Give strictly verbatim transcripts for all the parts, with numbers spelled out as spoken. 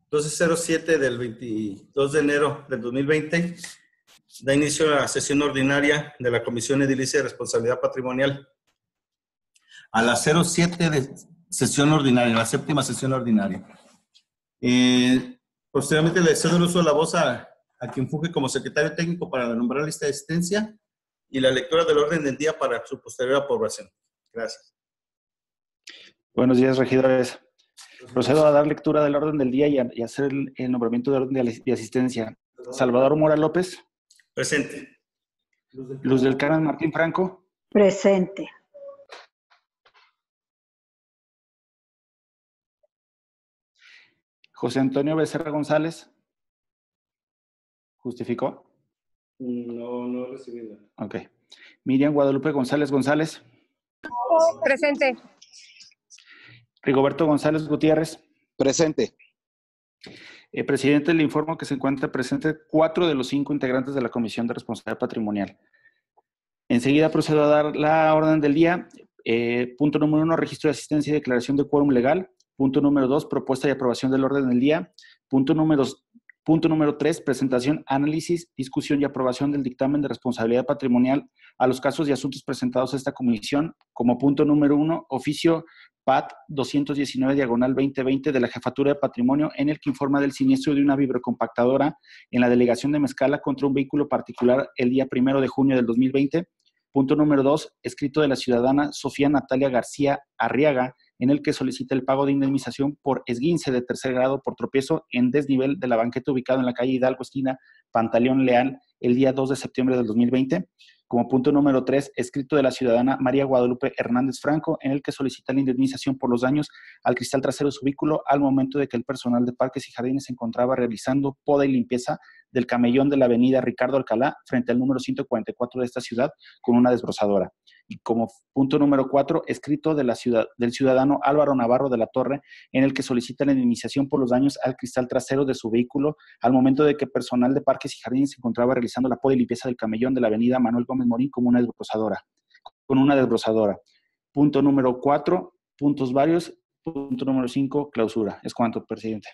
doce cero siete del veintidós de enero del dos mil veinte, da inicio a la sesión ordinaria de la Comisión Edilicia de Responsabilidad Patrimonial. A las cero siete de sesión ordinaria, la séptima sesión ordinaria. Eh, posteriormente le cedo el uso de la voz a, a quien funge como secretario técnico para nombrar la lista de asistencia y la lectura del orden del día para su posterior aprobación. Gracias. Buenos días, regidores. Procedo a dar lectura del orden del día y a, y a hacer el, el nombramiento de orden de, de asistencia. Salvador Mora López. Presente. Luz del Carmen Martín Franco. Presente. José Antonio Becerra González. ¿Justificó? No, no recibí nada. Ok. Miriam Guadalupe González González. Presente. Rigoberto González Gutiérrez. Presente. Eh, presidente, le informo que se encuentra presente cuatro de los cinco integrantes de la Comisión de Responsabilidad Patrimonial. Enseguida procedo a dar la orden del día. Eh, punto número uno, registro de asistencia y declaración de quórum legal. Punto número dos, propuesta y aprobación del orden del día. Punto número, punto número tres, presentación, análisis, discusión y aprobación del dictamen de responsabilidad patrimonial a los casos y asuntos presentados a esta comisión. Como punto número uno, oficio P A T doscientos diecinueve diagonal veinte veinte de la Jefatura de Patrimonio, en el que informa del siniestro de una vibrocompactadora en la delegación de Mezcala contra un vehículo particular el día primero de junio del dos mil veinte. Punto número dos, escrito de la ciudadana Sofía Natalia García Arriaga, en el que solicita el pago de indemnización por esguince de tercer grado por tropiezo en desnivel de la banqueta ubicado en la calle Hidalgo, esquina Pantaleón Leal, el día dos de septiembre del dos mil veinte. Como punto número tres, escrito de la ciudadana María Guadalupe Hernández Franco, en el que solicita la indemnización por los daños al cristal trasero de su vehículo al momento de que el personal de Parques y Jardines se encontraba realizando poda y limpieza del camellón de la avenida Ricardo Alcalá frente al número ciento cuarenta y cuatro de esta ciudad con una desbrozadora. Y como punto número cuatro, escrito de la ciudad, del ciudadano Álvaro Navarro de la Torre, en el que solicita la indemnización por los daños al cristal trasero de su vehículo al momento de que personal de Parques y Jardines se encontraba realizando la poda y limpieza del camellón de la avenida Manuel Gómez Morín como una desbrozadora, con una desbrozadora. Punto número cuatro, puntos varios. Punto número cinco, clausura. Es cuanto, presidente.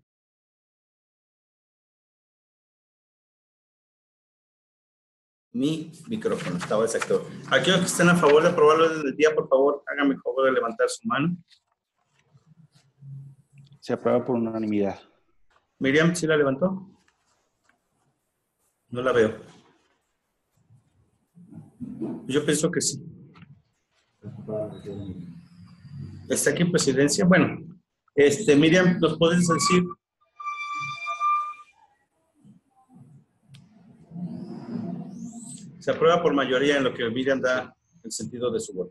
Mi micrófono estaba desactivado. Aquellos que estén a favor de aprobarlo desde el día, por favor, háganme el favor de levantar su mano. Se aprueba por unanimidad. Miriam, ¿sí la levantó? No la veo. Yo pienso que sí. ¿Está aquí en presidencia? Bueno, este, Miriam, ¿nos puedes decir? Se aprueba por mayoría en lo que Miriam da el sentido de su voto.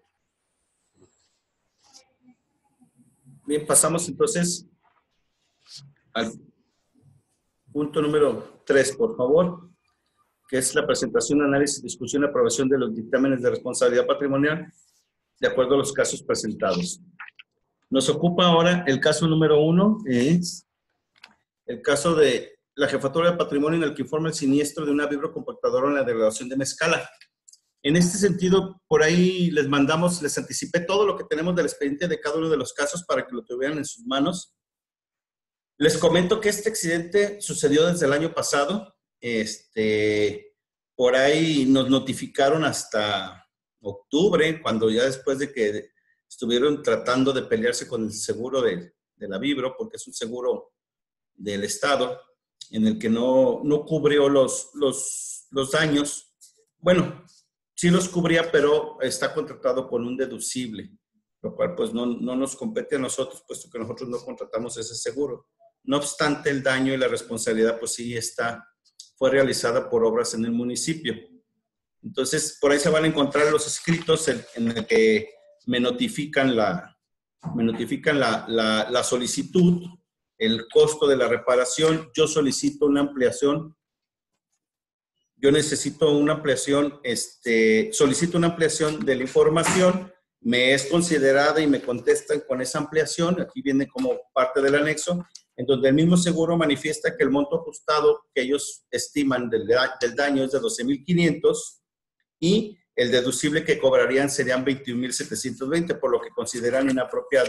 Bien, pasamos entonces al punto número tres, por favor, que es la presentación, análisis, discusión y aprobación de los dictámenes de responsabilidad patrimonial de acuerdo a los casos presentados. Nos ocupa ahora el caso número uno, es el caso de la Jefatura de Patrimonio, en el que informa el siniestro de una vibrocompactadora en la delegación de Mezcala. En este sentido, por ahí les mandamos, les anticipé todo lo que tenemos del expediente de cada uno de los casos para que lo tuvieran en sus manos. Les comento que este accidente sucedió desde el año pasado. Este, por ahí nos notificaron hasta octubre, cuando ya después de que estuvieron tratando de pelearse con el seguro de, de la Vibro, porque es un seguro del Estado, en el que no, no cubrió los, los, los daños. Bueno, sí los cubría, pero está contratado con un deducible, lo cual pues no, no nos compete a nosotros, puesto que nosotros no contratamos ese seguro. No obstante, el daño y la responsabilidad pues sí está, fue realizada por obras en el municipio. Entonces, por ahí se van a encontrar los escritos en, en el que me notifican la, me notifican la, la, la solicitud, el costo de la reparación. Yo solicito una ampliación, yo necesito una ampliación, este, solicito una ampliación de la información, me es considerada y me contestan con esa ampliación, aquí viene como parte del anexo, en donde el mismo seguro manifiesta que el monto ajustado que ellos estiman del, del daño es de doce mil quinientos y el deducible que cobrarían serían veintiún mil setecientos veinte, por lo que consideran inapropiado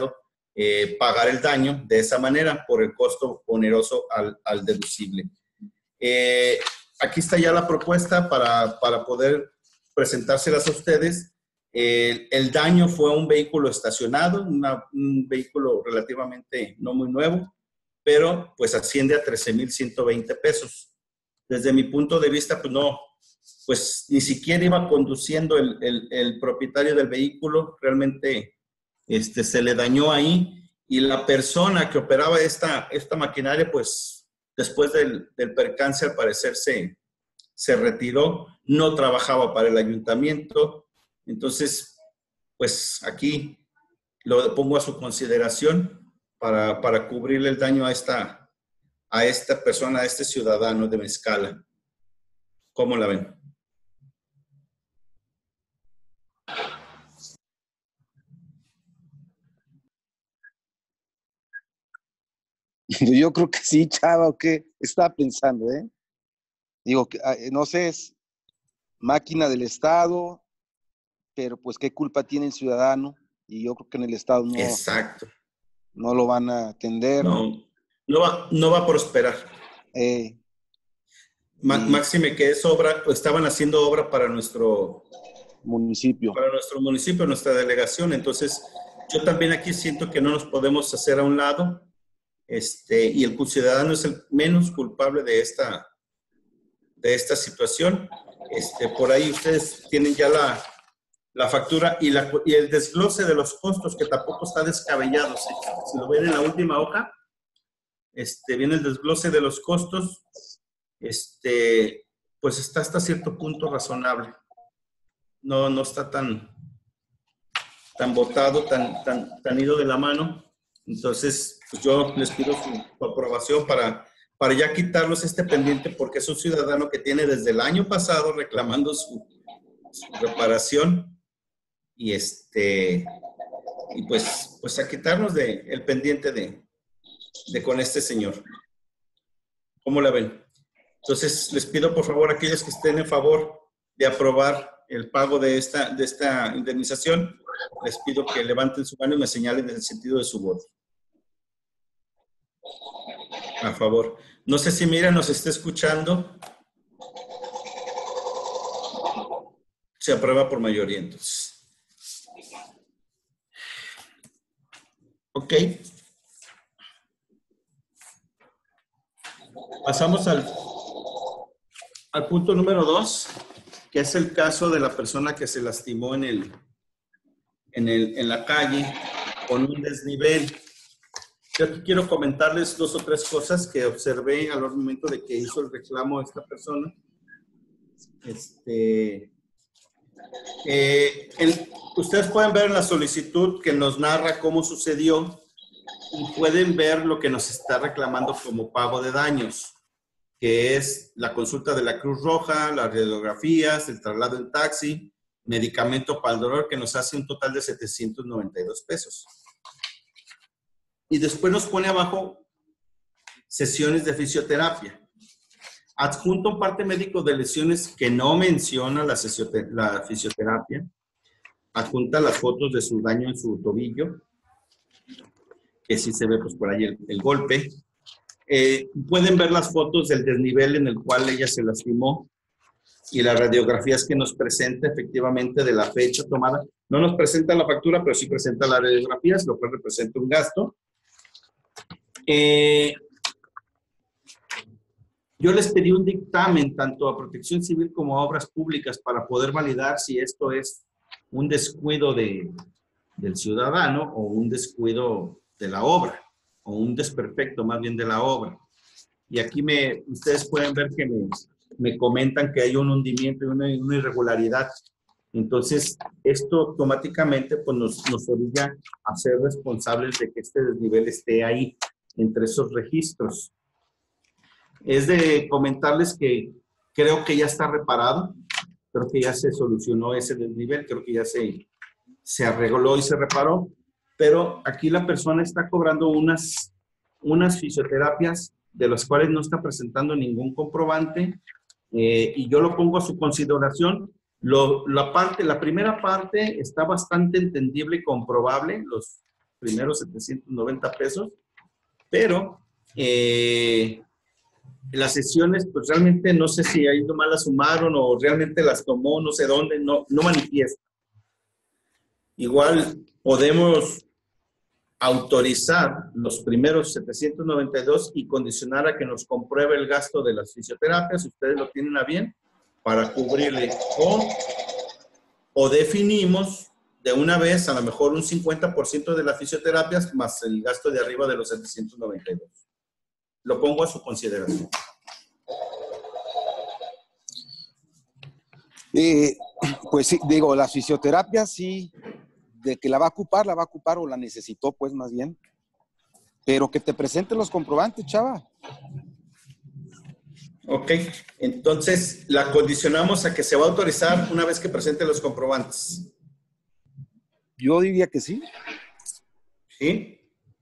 eh, pagar el daño de esa manera por el costo oneroso al, al deducible. Eh, aquí está ya la propuesta para, para poder presentárselas a ustedes. El, el daño fue a un vehículo estacionado, una, un vehículo relativamente no muy nuevo, pero pues asciende a trece mil ciento veinte pesos. Desde mi punto de vista, pues no, pues ni siquiera iba conduciendo el, el, el propietario del vehículo, realmente este, se le dañó ahí, y la persona que operaba esta, esta maquinaria, pues después del, del percance al parecer se, se retiró, no trabajaba para el ayuntamiento. Entonces, pues aquí lo pongo a su consideración para, para cubrirle el daño a esta, a esta persona, a este ciudadano de Mezcala. ¿Cómo la ven? Yo creo que sí, Chava, ¿o qué? Estaba pensando, ¿eh? Digo, que, no sé, es máquina del Estado, pero pues qué culpa tiene el ciudadano, y yo creo que en el Estado no, Exacto. no lo van a atender. No, no va, no va a prosperar. Eh, Ma- y- Máxime que es obra, pues estaban haciendo obra para nuestro, municipio. para nuestro municipio, nuestra delegación. Entonces, yo también aquí siento que no nos podemos hacer a un lado, este, y el ciudadano es el menos culpable de esta, de esta situación. Este, por ahí ustedes tienen ya la, la factura y, la, y el desglose de los costos, que tampoco está descabellado. Si, si lo ven en la última hoja, este, viene el desglose de los costos. Este, pues está hasta cierto punto razonable. No, no está tan, tan botado, tan, tan, tan ido de la mano. Entonces, pues yo les pido su, su aprobación para, para ya quitarlos este pendiente, porque es un ciudadano que tiene desde el año pasado reclamando su, su reparación, y este, y pues, pues a quitarnos de, el pendiente de, de con este señor. ¿Cómo la ven? Entonces, les pido por favor a aquellos que estén en favor de aprobar el pago de esta, de esta indemnización, les pido que levanten su mano y me señalen en el sentido de su voto. A favor. No sé si Mira nos está escuchando. Se aprueba por mayoría, entonces. Ok. Pasamos al, al punto número dos, que es el caso de la persona que se lastimó en, el, en, el, en la calle con un desnivel. Yo aquí quiero comentarles dos o tres cosas que observé al momento de que hizo el reclamo a esta persona. Este, eh, el, ustedes pueden ver en la solicitud que nos narra cómo sucedió, y pueden ver lo que nos está reclamando como pago de daños, que es la consulta de la Cruz Roja, las radiografías, el traslado en taxi, medicamento para el dolor, que nos hace un total de setecientos noventa y dos pesos. Y después nos pone abajo sesiones de fisioterapia. Adjunto un parte médico de lesiones que no menciona la, la fisioterapia. Adjunta las fotos de su daño en su tobillo, que sí se ve pues por ahí el, el golpe. Eh, pueden ver las fotos del desnivel en el cual ella se lastimó, y las radiografías que nos presenta efectivamente de la fecha tomada. No nos presenta la factura, pero sí presenta las radiografías, lo cual representa un gasto. Eh, yo les pedí un dictamen tanto a Protección Civil como a Obras Públicas para poder validar si esto es un descuido de, del ciudadano o un descuido de la obra, o un desperfecto más bien de la obra. Y aquí me, ustedes pueden ver que me, me comentan que hay un hundimiento y una, una irregularidad. Entonces, esto automáticamente pues, nos, nos orilla a ser responsables de que este desnivel esté ahí, entre esos registros. Es de comentarles que creo que ya está reparado, creo que ya se solucionó ese desnivel, creo que ya se, se arregló y se reparó, pero aquí la persona está cobrando unas, unas fisioterapias de las cuales no está presentando ningún comprobante, eh, y yo lo pongo a su consideración. Lo, la, parte, la primera parte está bastante entendible y comprobable, los, primeros setecientos noventa pesos, pero eh, las sesiones, pues realmente no sé si ahí nomás las sumaron o realmente las tomó, no sé dónde, no, no manifiesta. Igual podemos autorizar los primeros setecientos noventa y dos y condicionar a que nos compruebe el gasto de las fisioterapias, si ustedes lo tienen a bien, para cubrirle. O, o definimos de una vez a lo mejor un cincuenta por ciento de las fisioterapias más el gasto de arriba de los setecientos noventa y dos. Lo pongo a su consideración. Eh, pues sí, digo, la fisioterapia sí, de que la va a ocupar, la va a ocupar o la necesitó, pues más bien. Pero que te presenten los comprobantes, chava. Ok, entonces la condicionamos a que se va a autorizar una vez que presente los comprobantes. Yo diría que sí. ¿Sí?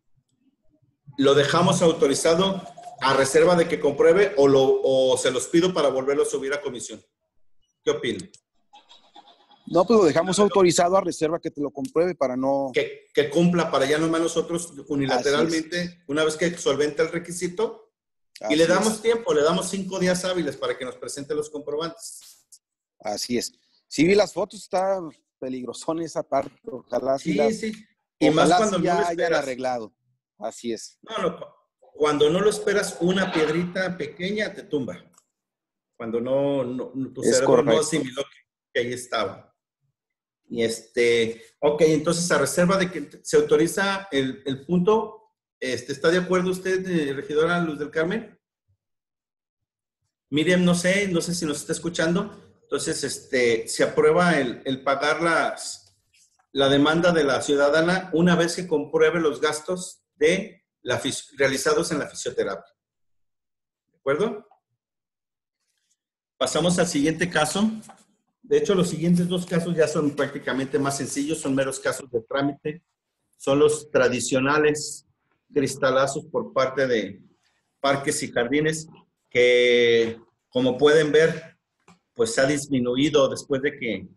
¿Lo dejamos autorizado a reserva de que compruebe o, lo, o se los pido para volverlo a subir a comisión? ¿Qué opinan? No, pues lo dejamos autorizado a reserva que te lo compruebe para no... Que, que cumpla para ya nomás nosotros unilateralmente, una vez que solvente el requisito, Así y le damos es. tiempo, le damos cinco días hábiles para que nos presente los comprobantes. Así es. Sí vi las fotos, está peligrosón esa parte. Ojalá sí, Sí, la, sí. Y ojalá más cuando sí no lo ya hayan esperas. arreglado. Así es. No, no, cuando no lo esperas, una piedrita pequeña te tumba. Cuando no, no tu Es cerebro no correcto. asimiló que, que ahí estaba. Y este, ok, entonces a reserva de que se autoriza el, el punto, este, ¿está de acuerdo usted, eh, regidora Luz del Carmen? Miriam, no sé, no sé si nos está escuchando. Entonces, este, se aprueba el, el pagar las, la demanda de la ciudadana una vez que compruebe los gastos de la, realizados en la fisioterapia. ¿De acuerdo? Pasamos al siguiente caso. De hecho, los siguientes dos casos ya son prácticamente más sencillos, son meros casos de trámite. Son los tradicionales cristalazos por parte de Parques y Jardines, que como pueden ver, pues se ha disminuido después de que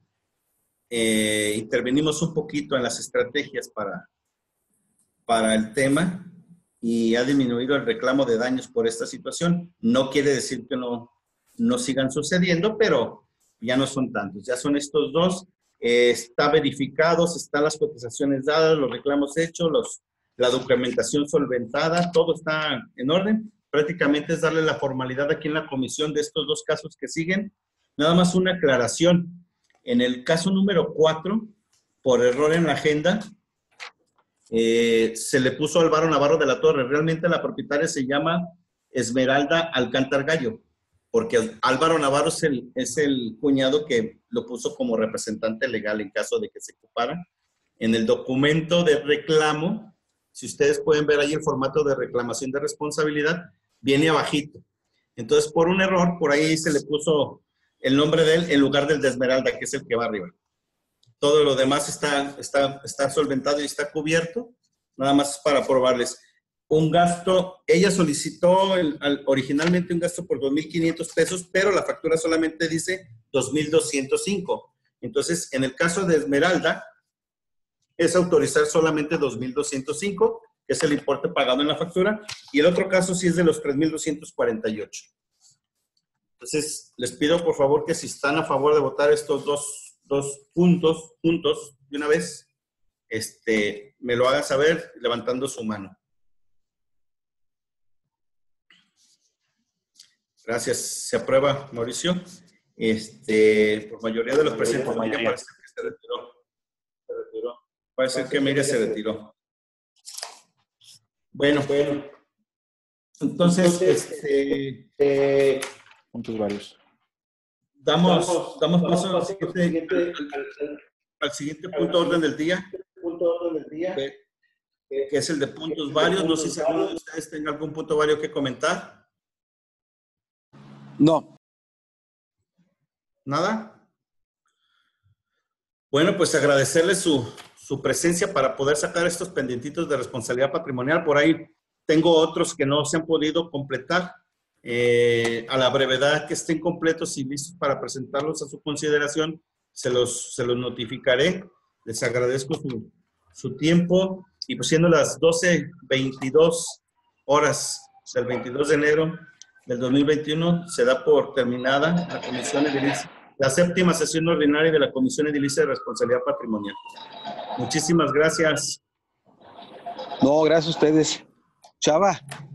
eh, intervenimos un poquito en las estrategias para, para el tema y ha disminuido el reclamo de daños por esta situación. No quiere decir que no, no sigan sucediendo, pero ya no son tantos, ya son estos dos, eh, está verificados, están las cotizaciones dadas, los reclamos hechos, los, la documentación solventada, todo está en orden. Prácticamente es darle la formalidad aquí en la comisión de estos dos casos que siguen. Nada más una aclaración. En el caso número cuatro, por error en la agenda, eh, se le puso Álvaro Navarro de la Torre. Realmente la propietaria se llama Esmeralda Alcántar Gallo, porque Álvaro Navarro es el, es el cuñado que lo puso como representante legal en caso de que se ocupara. En el documento de reclamo, si ustedes pueden ver ahí el formato de reclamación de responsabilidad, viene abajito. Entonces, por un error, por ahí se le puso el nombre de él en lugar del de Esmeralda, que es el que va arriba. Todo lo demás está, está, está solventado y está cubierto, nada más para probarles. Un gasto, ella solicitó el, al, originalmente un gasto por dos mil quinientos pesos, pero la factura solamente dice dos mil doscientos cinco. Entonces, en el caso de Esmeralda, es autorizar solamente dos mil doscientos cinco, que es el importe pagado en la factura, y el otro caso sí es de los tres mil doscientos cuarenta y ocho. Entonces, les pido por favor que si están a favor de votar estos dos, dos puntos juntos de una vez, este, me lo hagan saber levantando su mano. Gracias. Se aprueba, Mauricio. Este, por mayoría de los presentes, por mayoría. parece que se retiró. Se retiró. Parece que Miriam se retiró. Bueno, bueno. Entonces, este, eh, Puntos varios. damos, damos paso al siguiente, al, al, al siguiente punto orden del día, que, que es el de puntos varios. No sé si alguno de ustedes tenga algún punto vario que comentar. No. ¿Nada? Bueno, pues agradecerle su, su presencia para poder sacar estos pendientitos de responsabilidad patrimonial. Por ahí tengo otros que no se han podido completar. Eh, a la brevedad que estén completos y listos para presentarlos a su consideración, se los, se los notificaré. Les agradezco su, su tiempo Y pues siendo las doce veintidós horas del veintidós de enero del dos mil veintiuno, se da por terminada la Comisión Edilicia, la séptima sesión ordinaria de la Comisión Edilicia de Responsabilidad Patrimonial. Muchísimas gracias. No, gracias a ustedes. Chava,